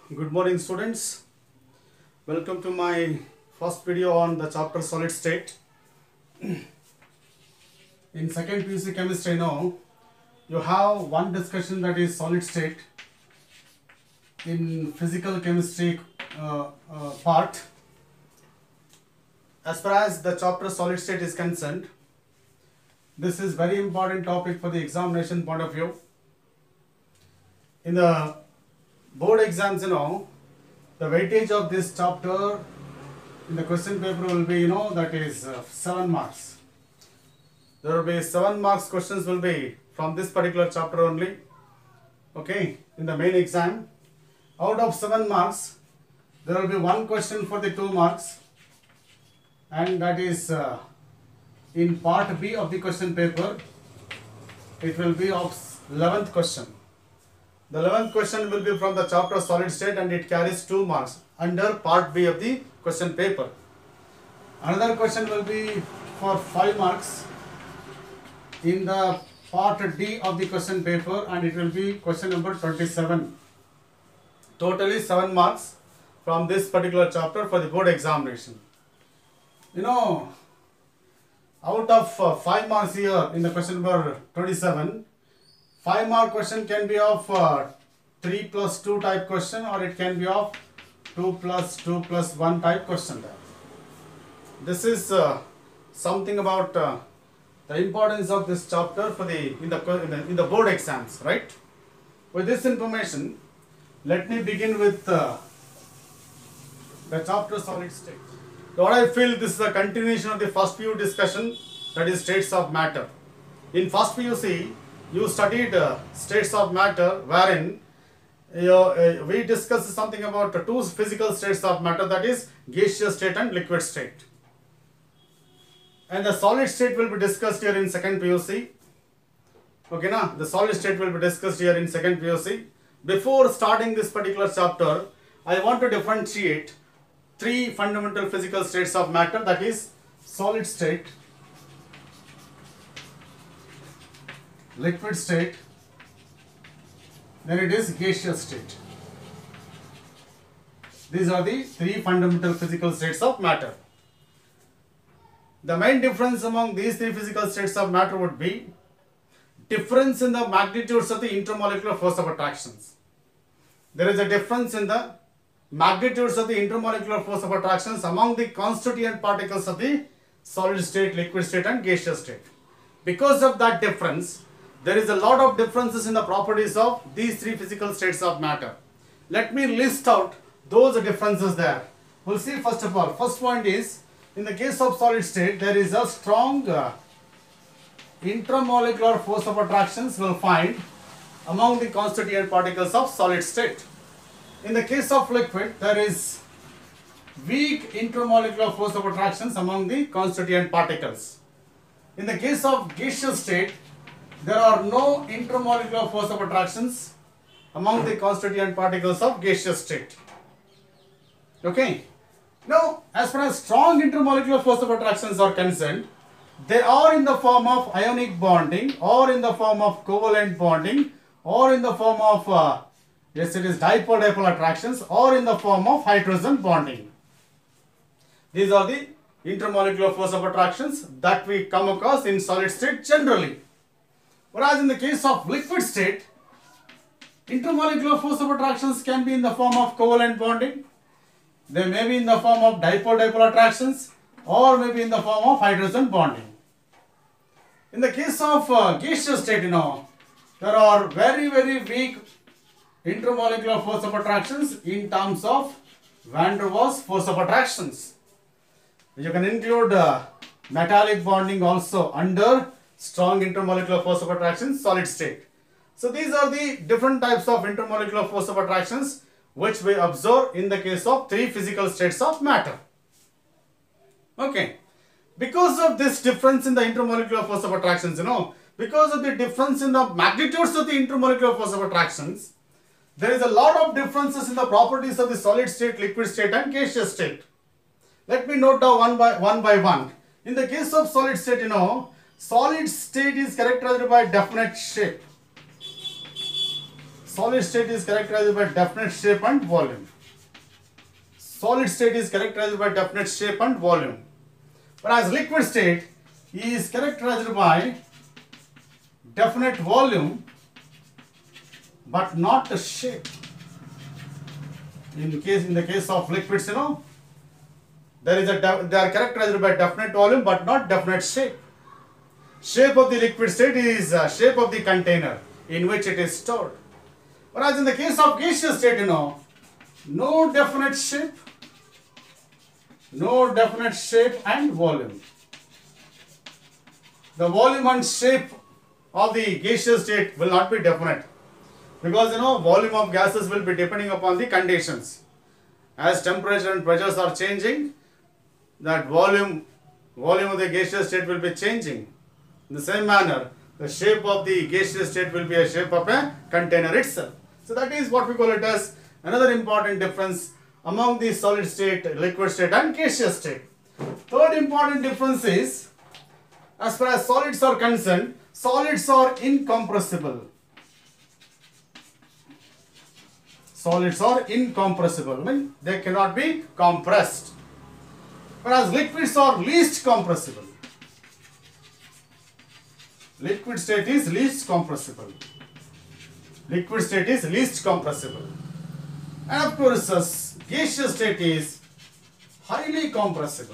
Good morning, students. Welcome to my first video on the chapter solid state. In second PUC chemistry now, you have one discussion that is solid state. In physical chemistry part, as far as the chapter solid state is concerned, this is very important topic for the examination point of view. In the board exams, the weightage of this chapter in the question paper will be, that is 7 marks. There will be 7 marks questions will be from this particular chapter only. Okay, in the main exam. Out of 7 marks, there will be one question for the 2 marks, and that is in part B of the question paper. It will be of 11th question. The 11th question will be from the chapter solid state and it carries 2 marks under part B of the question paper. Another question will be for 5 marks in the part D of the question paper, and it will be question number 27. Totally 7 marks from this particular chapter for the board examination. Out of 5 marks here in the question number 27, 5 mark question can be of 3 plus 2 type question, or it can be of 2 plus 2 plus 1 type question. This is something about the importance of this chapter for in the board exams, right? With this information, let me begin with the chapter solid state. What I feel, this is a continuation of the first PU discussion, that is states of matter. In first PUC, you studied states of matter, wherein we discussed something about 2 physical states of matter, that is gaseous state and liquid state. And the solid state will be discussed here in second PUC. Okay, na? The solid state will be discussed here in second PUC. Before starting this particular chapter, I want to differentiate 3 fundamental physical states of matter, that is solid state, liquid state, then it is gaseous state. These are the 3 fundamental physical states of matter. The main difference among these 3 physical states of matter would be difference in the magnitudes of the intermolecular force of attractions. There is a difference in the magnitudes of the intermolecular force of attractions among the constituent particles of the solid state, liquid state and gaseous state. Because of that difference, there is a lot of differences in the properties of these 3 physical states of matter. Let me list out those differences there. We'll see first of all. First point is, in the case of solid state, there is a strong intermolecular force of attractions will find among the constituent particles of solid state. In the case of liquid, there is weak intermolecular force of attractions among the constituent particles. In the case of gaseous state, there are no intermolecular force of attractions among the constituent particles of gaseous state. Okay. Now, as far as strong intermolecular force of attractions are concerned, they are in the form of ionic bonding, or in the form of covalent bonding, or in the form of it is dipole-dipole attractions, or in the form of hydrogen bonding. These are the intermolecular force of attractions that we come across in solid state generally. Whereas in the case of liquid state, intermolecular force of attractions can be in the form of covalent bonding, they may be in the form of dipole-dipole attractions, or maybe in the form of hydrogen bonding. In the case of gaseous state, there are very, very weak intermolecular force of attractions in terms of van der Waals force of attractions. You can include metallic bonding also under strong intermolecular force of attraction solid state. So these are the different types of intermolecular force of attractions which we observe in the case of 3 physical states of matter. Okay. Because of this difference in the intermolecular force of attractions, because of the difference in the magnitudes of the intermolecular force of attractions, there is a lot of differences in the properties of the solid state, liquid state and gaseous state. Let me note down one by one. In the case of solid state, solid state is characterized by definite shape. solid state is characterized by definite shape and volume. Solid state is characterized by definite shape and volume. Whereas liquid state is characterized by definite volume but not the shape. In the case of liquids, they are characterized by definite volume but not definite shape. Shape of the liquid state is shape of the container in which it is stored. Whereas in the case of gaseous state, no definite shape and volume. The volume and shape of the gaseous state will not be definite, because volume of gases will be depending upon the conditions. As temperature and pressures are changing, that volume of the gaseous state will be changing. In the same manner, the shape of the gaseous state will be a shape of a container itself. So that is what we call it as another important difference among the solid state, liquid state and gaseous state. Third important difference is, as far as solids are concerned, solids are incompressible. Solids are incompressible, means they cannot be compressed. Whereas liquids are least compressible. Liquid state is least compressible. Liquid state is least compressible. And of course, gaseous state is highly compressible.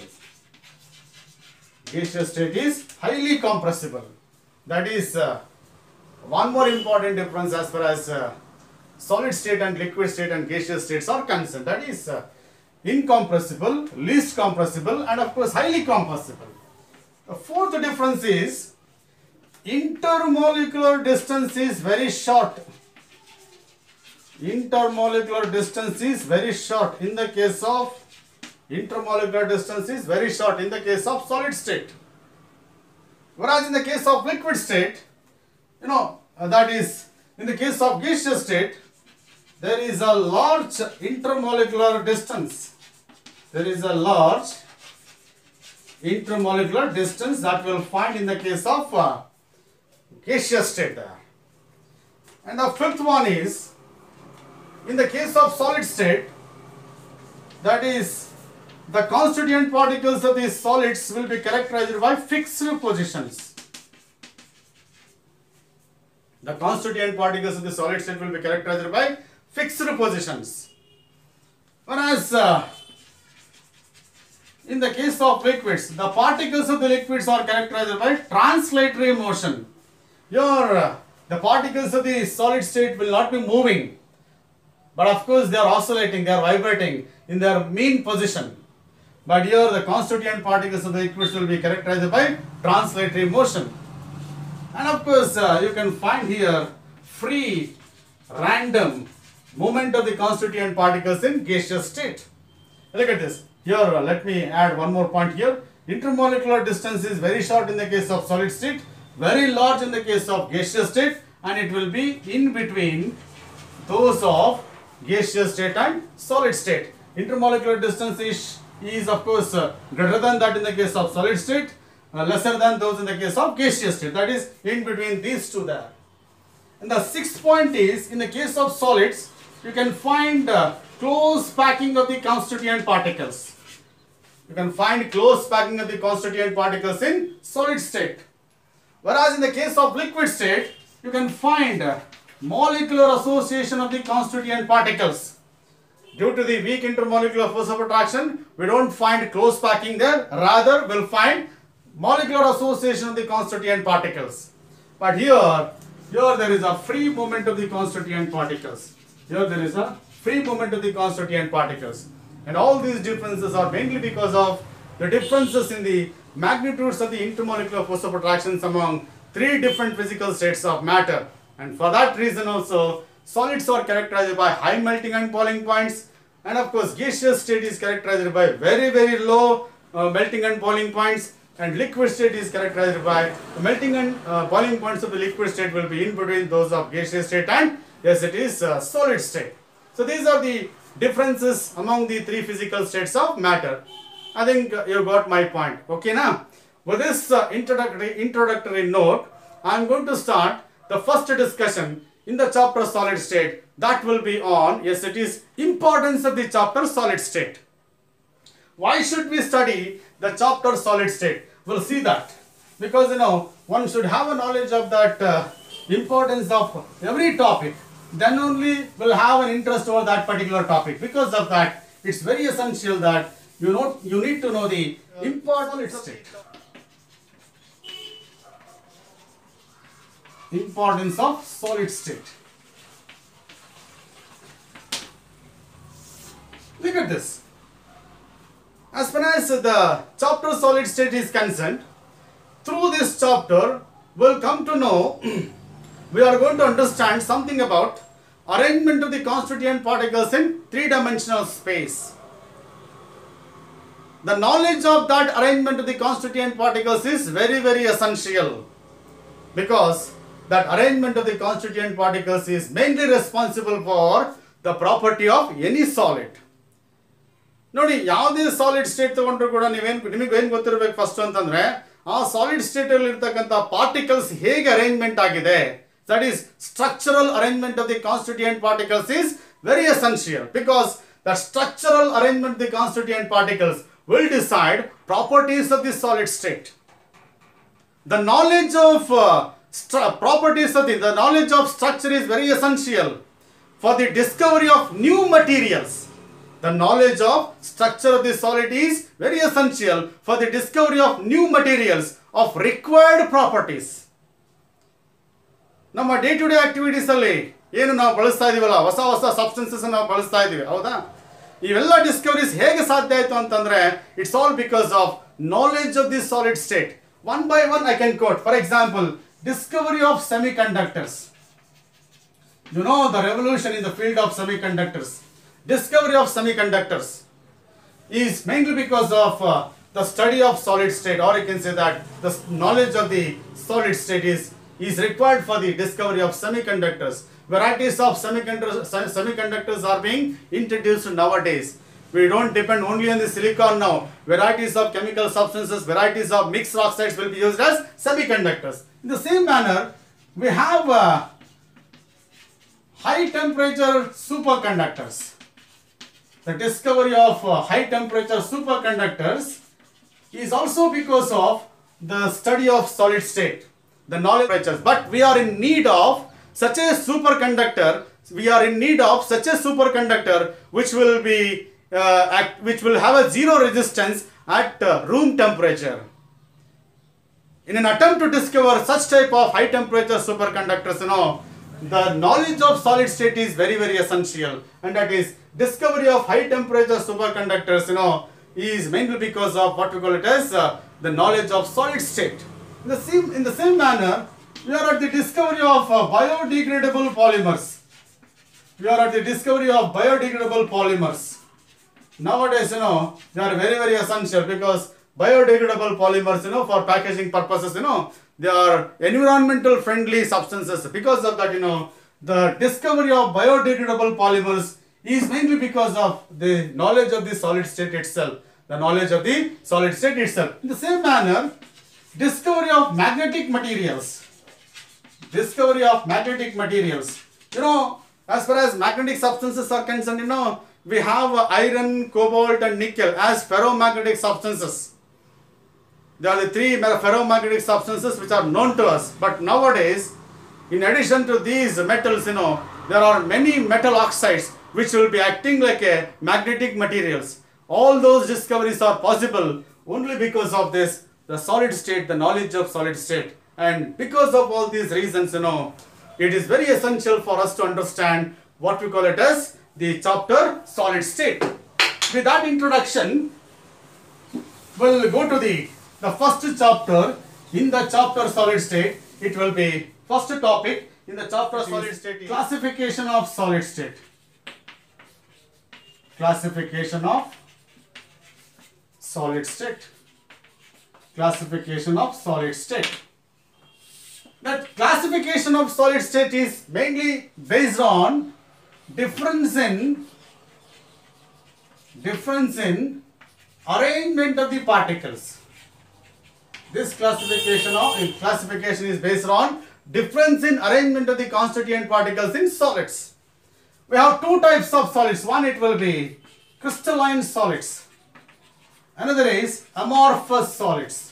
Gaseous state is highly compressible. That is one more important difference as far as solid state and liquid state and gaseous states are concerned. That is incompressible, least compressible, and of course highly compressible. The fourth difference is intermolecular distance is very short. Intermolecular distance is very short in the case of intermolecular distance is very short in the case of solid state. Whereas in the case of liquid state, that is in the case of gaseous state, there is a large intermolecular distance. There is a large intermolecular distance that we will find in the case of gaseous state there. And the fifth one is, in the case of solid state, that is the constituent particles of these solids will be characterized by fixed positions. The constituent particles of the solid state will be characterized by fixed positions. Whereas in the case of liquids, the particles of the liquids are characterized by translatory motion. Here, the particles of the solid state will not be moving, but of course they are oscillating, they are vibrating in their mean position. But here the constituent particles of the liquids will be characterized by translatory motion. And of course you can find here free, random movement of the constituent particles in gaseous state. Look at this. Here let me add one more point here. Intermolecular distance is very short in the case of solid state, very large in the case of gaseous state, and it will be in between those of gaseous state and solid state. Intermolecular distance is of course greater than that in the case of solid state, lesser than those in the case of gaseous state. That is in between these two there. And the sixth point is, in the case of solids, you can find close packing of the constituent particles. You can find close packing of the constituent particles in solid state. Whereas in the case of liquid state, you can find molecular association of the constituent particles. Due to the weak intermolecular force of attraction, we don't find close packing there. Rather, we'll find molecular association of the constituent particles. But here there is a free movement of the constituent particles. Here there is a free movement of the constituent particles. And all these differences are mainly because of the differences in the magnitudes of the intermolecular force of attractions among three different physical states of matter. And for that reason also, solids are characterized by high melting and boiling points, and of course gaseous state is characterized by very, very low melting and boiling points, and liquid state is characterized by the melting and boiling points of the liquid state will be in between those of gaseous state and yes, it is solid state. So these are the differences among the three physical states of matter. I think you got my point. Okay, now with this introductory note, I am going to start the first discussion in the chapter solid state, that will be on, yes, it is importance of the chapter solid state. Why should we study the chapter solid state? We'll see that. Because one should have a knowledge of that importance of every topic. Then only will have an interest over that particular topic. Because of that, it's very essential that you need to know the importance of state. Importance of solid state. Look at this. As far as the chapter solid state is concerned, through this chapter, we'll come to know, we are going to understand something about arrangement of the constituent particles in three-dimensional space. The knowledge of that arrangement of the constituent particles is very, very essential, because that arrangement of the constituent particles is mainly responsible for the property of any solid. ನೋಡಿ, ಯಾವುದೇ solid state ತಗೊಂಡ್ರು ಕೂಡ ನಿಮಗೆ ಏನು ಗೊತ್ತಿರಬೇಕು first ಅಂತಂದ್ರೆ, ಆ solid state ಅಲ್ಲಿ ಇರತಕ್ಕಂತ ಪಾರ್ಟಿಕಲ್ಸ್ ಹೇಗೆ ಅರೇಂಜ್ಮೆಂಟ್ ಆಗಿದೆ, that is structural arrangement of the constituent particles is very essential, because the structural arrangement of the constituent particles will decide properties of the solid state. The knowledge of the knowledge of structure is very essential for the discovery of new materials. The knowledge of structure of the solid is very essential for the discovery of new materials of required properties. ನಮ್ಮ day to day activities ಅಲ್ಲಿ ಏನು ನಾವು ಬಳಸ್ತಾ ಇದೀವಲ್ಲ, ಹೊಸ ಹೊಸ substances ನಾವು ಬಳಸ್ತಾ ಇದೀವಿ, ಹೌದಾ? ಇವೆಲ್ಲ ಡಿಸ್ಕವರೀಸ್ ಹೇಗೆ ಸಾಧ್ಯ ಆಯಿತು ಅಂತಂದ್ರೆ, it's all because of knowledge of this solid state. One by one I can quote. For example, discovery of semiconductors. You know the revolution in the field of semiconductors. Discovery of semiconductors is mainly because of the study of solid state, or you can say that the knowledge of the solid state is required for the discovery of semiconductors. Varieties of semiconductors are being introduced nowadays. We don't depend only on the silicon now. Varieties of chemical substances, varieties of mixed oxides will be used as semiconductors. In the same manner, we have high temperature superconductors. The discovery of high temperature superconductors is also because of the study of solid state, the knowledge of temperatures. But we are in need of such a superconductor. We are in need of such a superconductor which will have a zero resistance at room temperature. In an attempt to discover such type of high temperature superconductors, the knowledge of solid state is very, very essential, and that is discovery of high temperature superconductors is mainly because of what we call it as the knowledge of solid state. In the same manner, we are at the discovery of biodegradable polymers. We are at the discovery of biodegradable polymers. Nowadays, they are very, very essential, because biodegradable polymers, for packaging purposes, they are environmental friendly substances. Because of that, the discovery of biodegradable polymers is mainly because of the knowledge of the solid state itself. The knowledge of the solid state itself. In the same manner, discovery of magnetic materials. Discovery of magnetic materials. As far as magnetic substances are concerned, we have iron, cobalt and nickel as ferromagnetic substances. They are the three ferromagnetic substances which are known to us. But nowadays, in addition to these metals, there are many metal oxides which will be acting like a magnetic materials. All those discoveries are possible only because of this, the solid state, the knowledge of solid state. And because of all these reasons, it is very essential for us to understand what we call it as the chapter solid state. With that introduction, we'll go to the first chapter. In the chapter solid state, it will be first topic in the chapter solid state, classification of solid state. Classification of solid state. Classification of solid state. That classification of solid state is mainly based on difference in arrangement of the particles. This classification is based on difference in arrangement of the constituent particles in solids. We have two types of solids. One, it will be crystalline solids. Another is amorphous solids.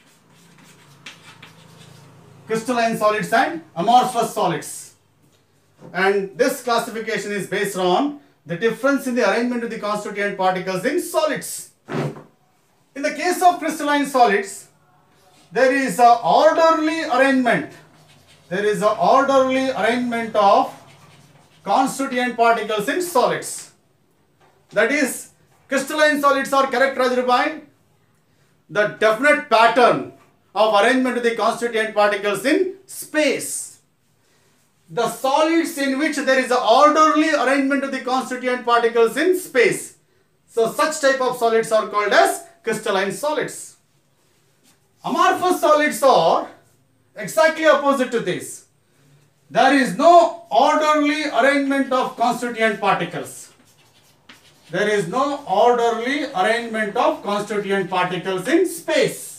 Crystalline solids and amorphous solids. And this classification is based on the difference in the arrangement of the constituent particles in solids. In the case of crystalline solids, there is an orderly arrangement. There is an orderly arrangement of constituent particles in solids. That is, crystalline solids are characterized by the definite pattern of arrangement of the constituent particles in space. The solids in which there is an orderly arrangement of the constituent particles in space. So such type of solids are called as crystalline solids. Amorphous solids are exactly opposite to this. There is no orderly arrangement of constituent particles. There is no orderly arrangement of constituent particles in space.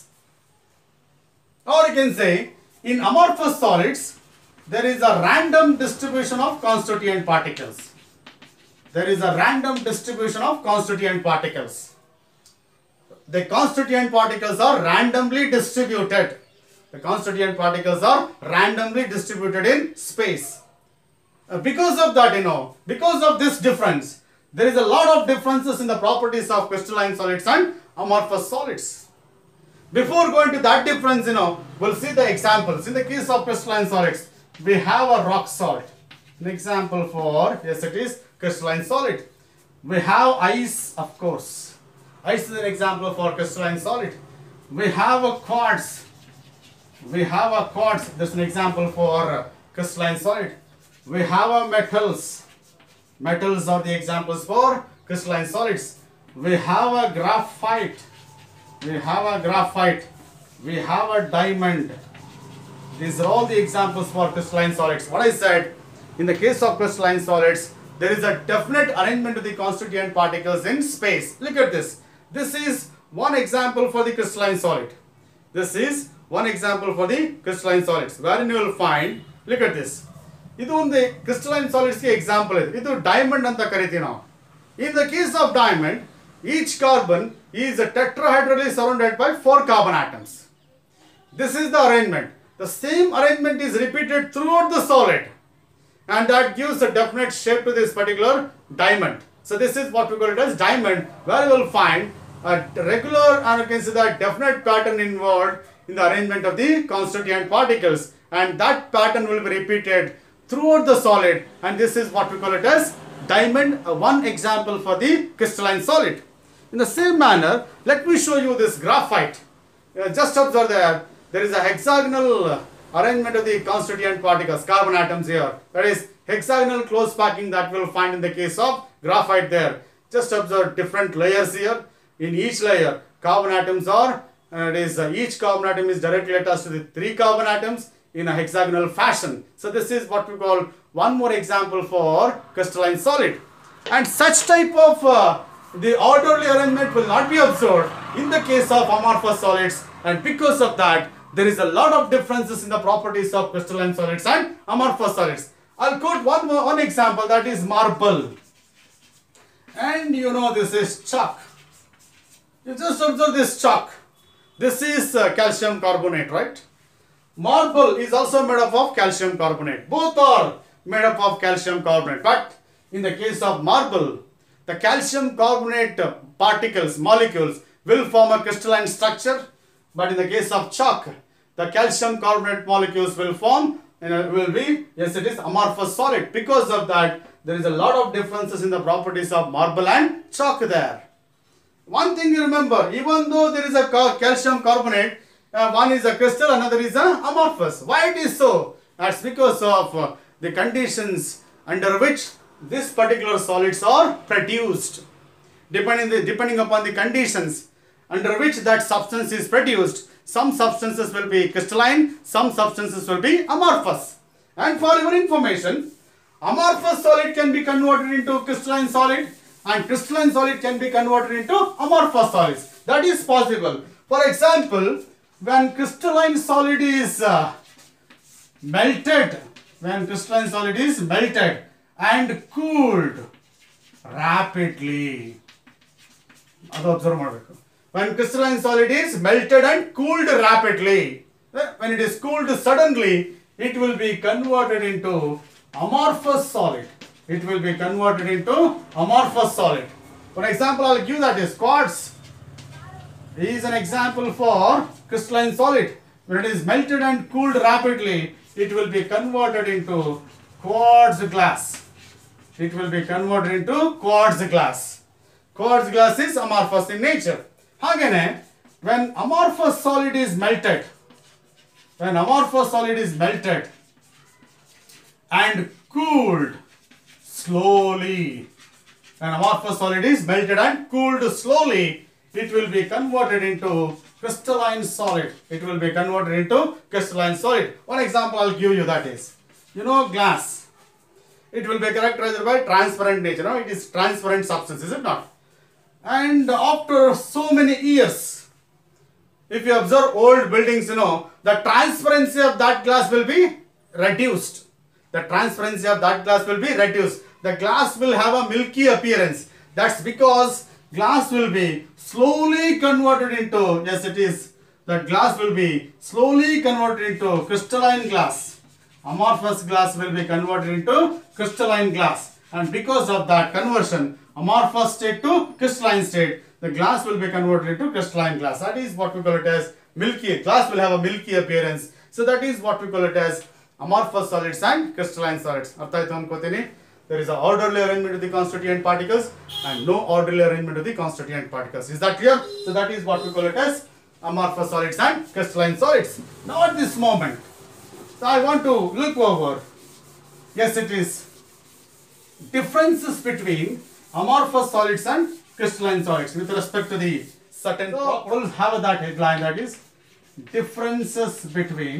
Or you can say, in amorphous solids, there is a random distribution of constituent particles. There is a random distribution of constituent particles. The constituent particles are randomly distributed. The constituent particles are randomly distributed in space. Because of that, because of this difference, there is a lot of differences in the properties of crystalline solids and amorphous solids. Before going to that difference, we'll see the examples. In the case of crystalline solids, we have a rock salt. An example for, yes, it is crystalline solid. We have ice, of course. Ice is an example for crystalline solid. We have a quartz. We have a quartz. That's an example for crystalline solid. We have a metals. Metals are the examples for crystalline solids. We have a graphite. We have a graphite. We have a diamond. These are all the examples for crystalline solids. What I said, in the case of crystalline solids, there is a definite arrangement of the constituent particles in space. Look at this. This is one example for the crystalline solid. This is one example for the crystalline solids. Wherein you will find, look at this. This is the crystalline solids example. This is diamond anta kariti now. In the case of diamond, each carbon is tetrahedrally surrounded by 4 carbon atoms. This is the arrangement. The same arrangement is repeated throughout the solid, and that gives a definite shape to this particular diamond. So this is what we call it as diamond, where you will find a regular, and you can see that definite pattern involved in the arrangement of the constituent particles, and that pattern will be repeated throughout the solid, and this is what we call it as diamond, one example for the crystalline solid. In the same manner, let me show you this graphite. Just observe there is a hexagonal arrangement of the constituent particles, carbon atoms here. That is hexagonal close packing that we will find in the case of graphite there. Just observe different layers here. In each layer, carbon atoms are, each carbon atom is directly attached to the 3 carbon atoms in a hexagonal fashion. So this is what we call one more example for crystalline solid. And such type of the orderly arrangement will not be observed in the case of amorphous solids, and because of that, there is a lot of differences in the properties of crystalline solids and amorphous solids. I'll quote one example, that is marble. And this is chalk. You just observe this chalk. This is calcium carbonate, right? Marble is also made up of calcium carbonate. Both are made up of calcium carbonate. But in the case of marble, the calcium carbonate particles, molecules will form a crystalline structure. But in the case of chalk, the calcium carbonate molecules will form and will be, yes, it is amorphous solid. Because of that, there is a lot of differences in the properties of marble and chalk there. One thing you remember, even though there is a calcium carbonate, one is a crystal, another is a amorphous. Why it is so? That's because of the conditions under which this particular solids are produced. Depending upon the conditions under which that substance is produced, some substances will be crystalline, some substances will be amorphous. And for your information, amorphous solid can be converted into crystalline solid, and crystalline solid can be converted into amorphous solids. That is possible. For example, when crystalline solid is melted, when crystalline solid is melted and cooled rapidly. Adu observe ಮಾಡಬೇಕು. When crystalline solid is melted and cooled rapidly, when it is cooled suddenly, it will be converted into amorphous solid. It will be converted into amorphous solid. For example, I will give that is quartz is an example for crystalline solid. When it is melted and cooled rapidly, it will be converted into quartz glass. It will be converted into quartz glass. Quartz glass is amorphous in nature. Hagene, when amorphous solid is melted, and cooled slowly, when amorphous solid is melted and cooled slowly, it will be converted into crystalline solid. It will be converted into crystalline solid. One example I'll give you, that is, glass. It will be characterized by transparent nature. No? It is transparent substance, is it not? And after so many years, if you observe old buildings, the transparency of that glass will be reduced. The transparency of that glass will be reduced. The glass will have a milky appearance. That's because glass will be slowly converted into, yes it is, the glass will be slowly converted into crystalline glass. Amorphous glass will be converted into crystalline glass. And because of that conversion, amorphous state to crystalline state, the glass will be converted into crystalline glass. That is what we call it as milky. Glass will have a milky appearance. So that is what we call it as amorphous solids and crystalline solids. There is an orderly arrangement of the constituent particles and no orderly arrangement of the constituent particles. Is that clear? So that is what we call it as amorphous solids and crystalline solids. Now at this moment, so I want to look over, yes it is, differences between amorphous solids and crystalline solids with respect to the certain properties. We'll have that headline, that is differences between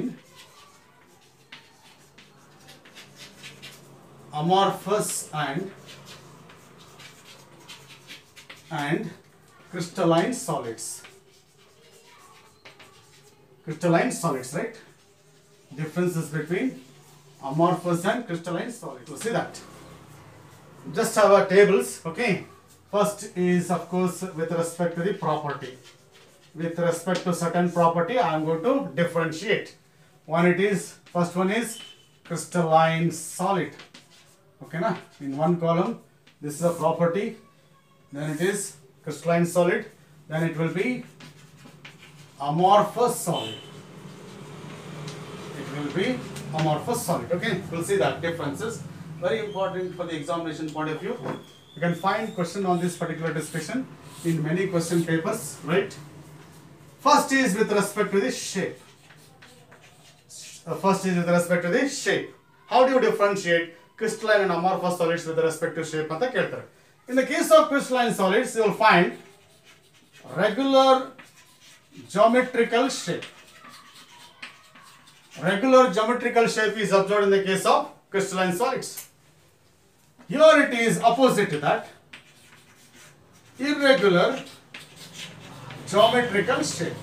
amorphous and crystalline solids. Crystalline solids, right? Differences between amorphous and crystalline solids. So see that. Just have our tables, okay? First is of course with respect to the property. With respect to certain property, I am going to differentiate. First one is crystalline solid. Okay, na? In one column, this is a property. Then it is crystalline solid. Then it will be amorphous solid. It will be amorphous solid. Okay, we'll see that differences. Very important for the examination point of view. You can find question on this particular discussion in many question papers, right? First is with respect to the shape. How do you differentiate crystalline and amorphous solids with respect to shape? In the case of crystalline solids, you will find regular geometrical shape. Regular geometrical shape is observed in the case of crystalline solids. Here it is opposite to that. Irregular geometrical shape.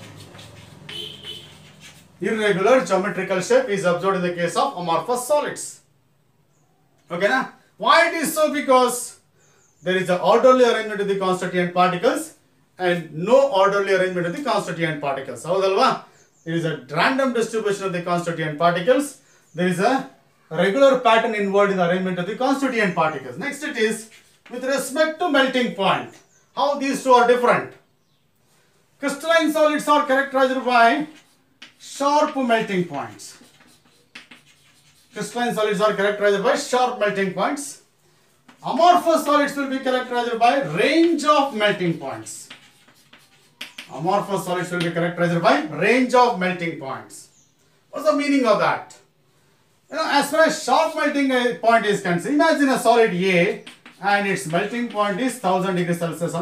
Irregular geometrical shape is observed in the case of amorphous solids. Okay, na? Why it is so? Because there is an orderly arrangement of the constituent particles and no orderly arrangement of the constituent particles. There is a random distribution of the constituent particles. There is a regular pattern involved in the arrangement of the constituent particles. Next it is with respect to melting point. How these two are different? Crystalline solids are characterized by sharp melting points. Crystalline solids are characterized by sharp melting points. Amorphous solids will be characterized by range of melting points. Amorphous solids will be characterized by range of melting points. What's the meaning of that? As far as sharp melting point is concerned, imagine a solid A and its melting point is 1000 degrees Celsius.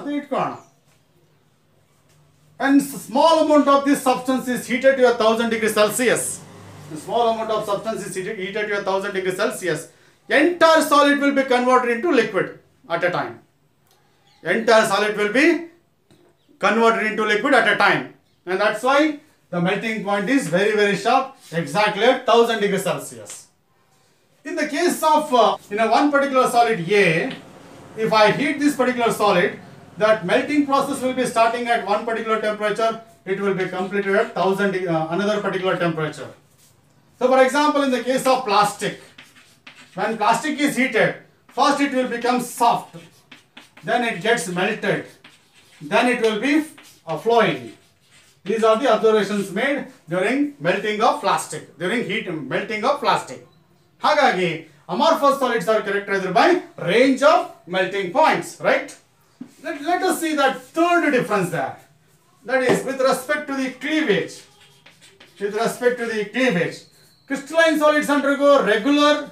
And small amount of this substance is heated to 1000 degrees Celsius. The small amount of substance is heated to 1000 degrees Celsius. Entire solid will be converted into liquid at a time. Entire solid will be converted into liquid at a time. And that's why The melting point is very sharp, exactly at 1000 degrees Celsius. In the case of in a one particular solid A, if I heat this particular solid, that melting process will be starting at one particular temperature, it will be completed at 1000 another particular temperature. So for example, in the case of plastic, when plastic is heated, first it will become soft, then it gets melted, then it will be flowing. These are the observations made during melting of plastic, during melting of plastic. Hagagi, amorphous solids are characterized by range of melting points, right? Let us see that third difference there. That is with respect to the cleavage. With respect to the cleavage, crystalline solids undergo regular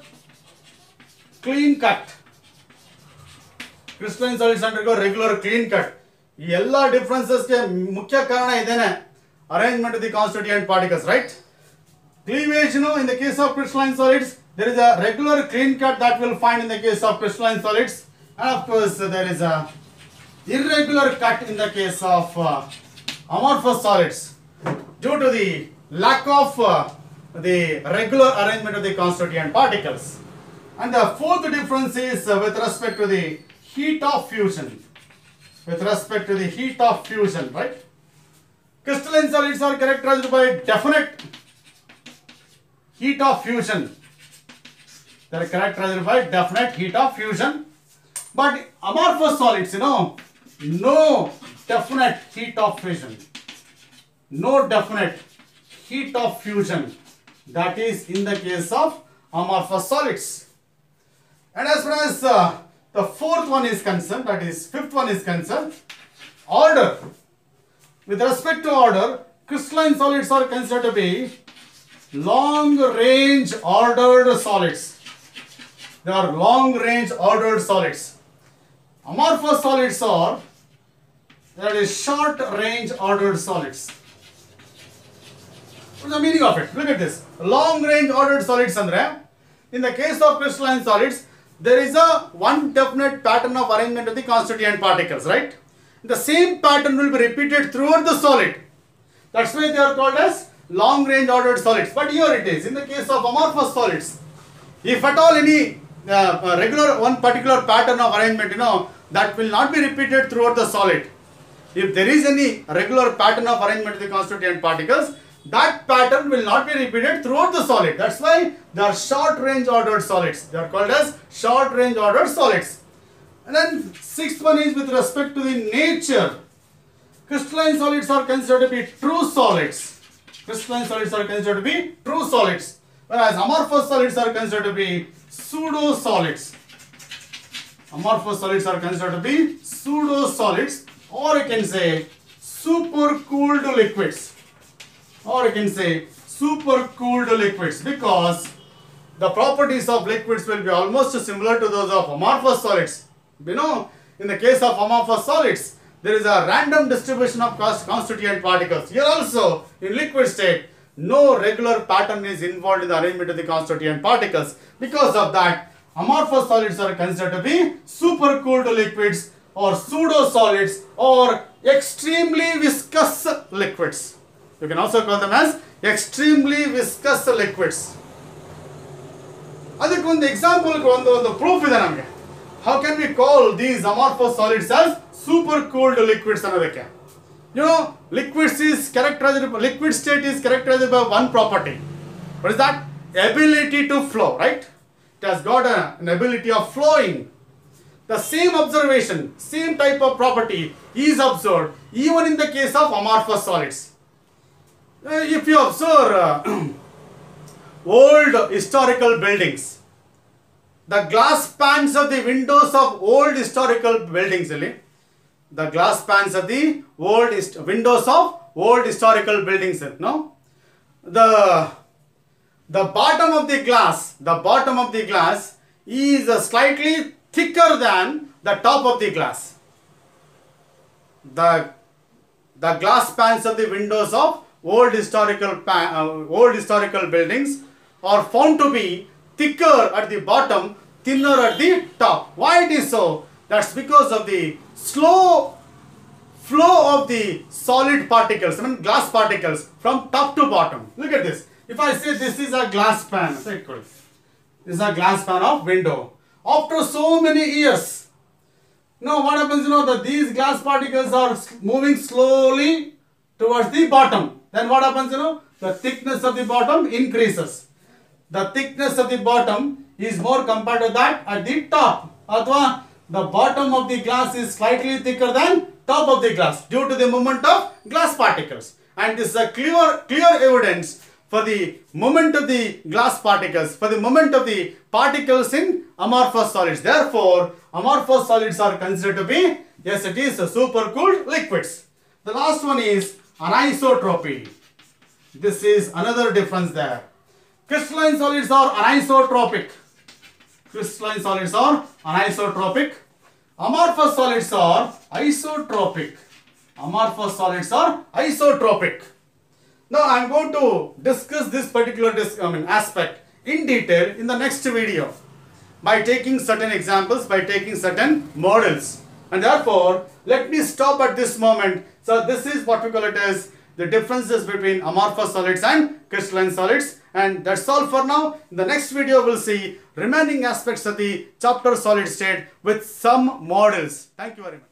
clean cut. Crystalline solids undergo regular clean cut. All differences ke mukhya karana idene arrangement of the constituent particles, right? Cleavage, in the case of crystalline solids, there is a regular clean cut that we'll find in the case of crystalline solids, and of course there is a irregular cut in the case of amorphous solids due to the lack of the regular arrangement of the constituent particles. And the fourth difference is with respect to the heat of fusion. With respect to the heat of fusion, right? Crystalline solids are characterized by definite heat of fusion. They are characterized by definite heat of fusion. But amorphous solids, no definite heat of fusion. No definite heat of fusion. That is in the case of amorphous solids. And as far as the fourth one is concerned, that is fifth one is concerned, order. With respect to order, crystalline solids are considered to be long range ordered solids. They are long range ordered solids. Amorphous solids are, that is, short range ordered solids. What is the meaning of it? Look at this. Long range ordered solids andre, in the case of crystalline solids, there is a one definite pattern of arrangement of the constituent particles, right? The same pattern will be repeated throughout the solid. That's why they are called as long range ordered solids. But here it is, in the case of amorphous solids, if at all any regular one particular pattern of arrangement, that will not be repeated throughout the solid. If there is any regular pattern of arrangement of the constituent particles, that pattern will not be repeated throughout the solid. That's why they are short range ordered solids. They are called as short range ordered solids. And then sixth one is with respect to the nature. Crystalline solids are considered to be true solids. Crystalline solids are considered to be true solids, whereas amorphous solids are considered to be pseudo solids. Amorphous solids are considered to be pseudo solids, or you can say supercooled liquids. Or you can say supercooled liquids, because the properties of liquids will be almost similar to those of amorphous solids. In the case of amorphous solids, there is a random distribution of constituent particles. Here also, in liquid state, no regular pattern is involved in the arrangement of the constituent particles. Because of that, amorphous solids are considered to be supercooled liquids, or pseudo solids, or extremely viscous liquids. You can also call them as extremely viscous liquids. Adikku one example one proof ide namage. How can we call these amorphous solids as supercooled liquids anodake? Liquid state is characterized by one property. What is that? Ability to flow, right? It has got an ability of flowing. The same observation, same type of property is observed even in the case of amorphous solids. If you observe old historical buildings, the glass pans of the windows of old historical buildings, the glass pans of the windows of old historical buildings, no? The bottom of the glass is slightly thicker than the top of the glass. The glass pans of the windows of old historical buildings are found to be thicker at the bottom, thinner at the top. Why it is so? That's because of the slow flow of the solid particles, I mean glass particles from top to bottom. Look at this. If I say this is a glass pan, this is a glass pan of window. After so many years, now what happens, that these glass particles are moving slowly towards the bottom. Then what happens, the thickness of the bottom increases. The thickness of the bottom is more compared to that at the top. Athwa the bottom of the glass is slightly thicker than top of the glass due to the movement of glass particles. And this is a clear evidence for the movement of the glass particles, for the movement of the particles in amorphous solids. Therefore, amorphous solids are considered to be, yes, it is supercooled liquids. The last one is anisotropy. This is another difference there. Crystalline solids are anisotropic. Crystalline solids are anisotropic. Amorphous solids are isotropic. Amorphous solids are isotropic. Now I am going to discuss this particular aspect in detail in the next video by taking certain examples, by taking certain models. And therefore, let me stop at this moment. So this is what we call it as the differences between amorphous solids and crystalline solids. And that's all for now. In the next video, we'll see remaining aspects of the chapter solid state with some models. Thank you very much.